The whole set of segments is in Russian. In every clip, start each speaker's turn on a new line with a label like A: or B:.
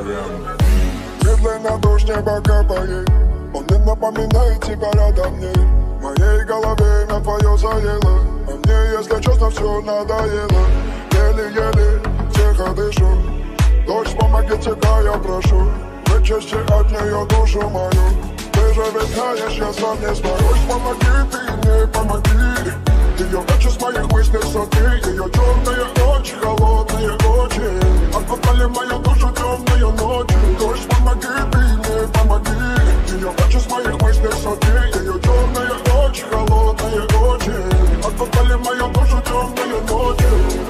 A: сорян.
B: Медленно дождь небо капает, он не напоминает тебя рядом мне. В моей голове имя твое заело, а мне, если честно, все надоело. Еле-еле, тихо дышу, дождь, помоги тебя, я прошу. Вычисти от нее душу мою, ты же ведь знаешь, я сам не смогу. Дождь, помоги, ты мне помоги. Ее ночи с моих мыслей сотри, ее темные очи, холодные очи окутали мою душу темную ночью. Дождь, помоги, ты мне помоги. Ее ночи с моих мыслей сотри, ее темные очи, холодные очи окутали мою душу темную ночью.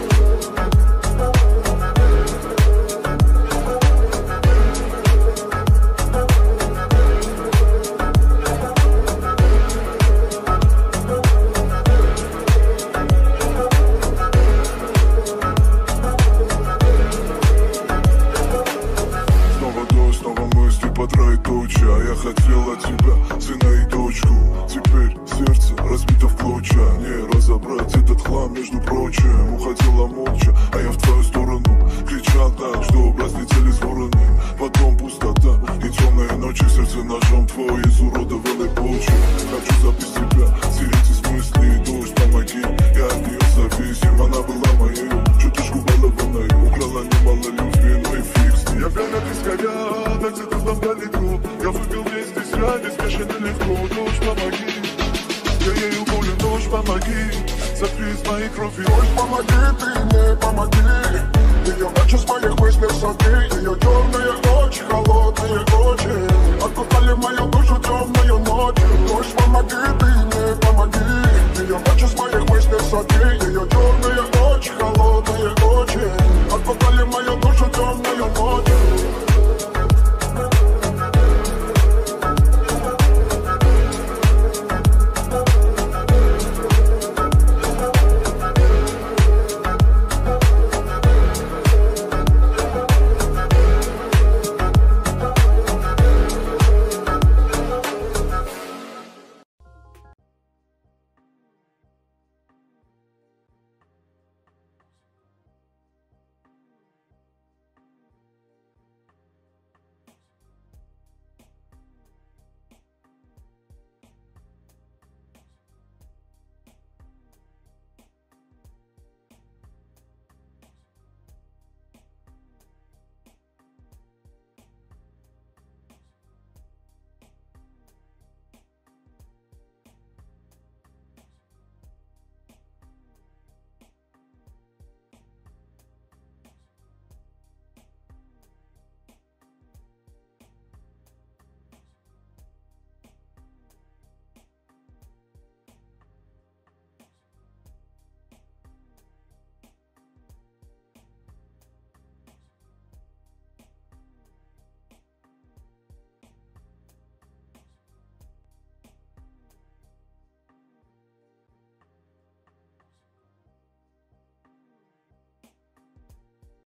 C: Я хотел от тебя сына и дочку. Теперь сердце разбито в клочья. Не разобрать этот хлам, между прочим. Уходила молча, а я в твою сторону кричал так, что разлетелись вороны. Потом пустота и темные ночи, сердце ножом твой изуродовали почву. Хочу забыть тебя, стереть из мыслей. Дождь, помоги, я от нее зависим. Она была моей чуточку балованной, украла немало любви, но и фиг с ней. Я прямо без горя, так где-то там далеко. Я выпил весь здесь ради, смешанно легко. Дождь, помоги, я ею болен. Дождь, помоги, сотри из моей крови.
B: Дождь, помоги, ты мне помоги. Ее ночи с моих мыслей сотри, ее темные очи, холодные очи окутали мою душу темную ночью. Дождь, помоги, ты мне помоги. Ее ночи с моих мыслей сотри, ее темные очи, холодные очи окутали мою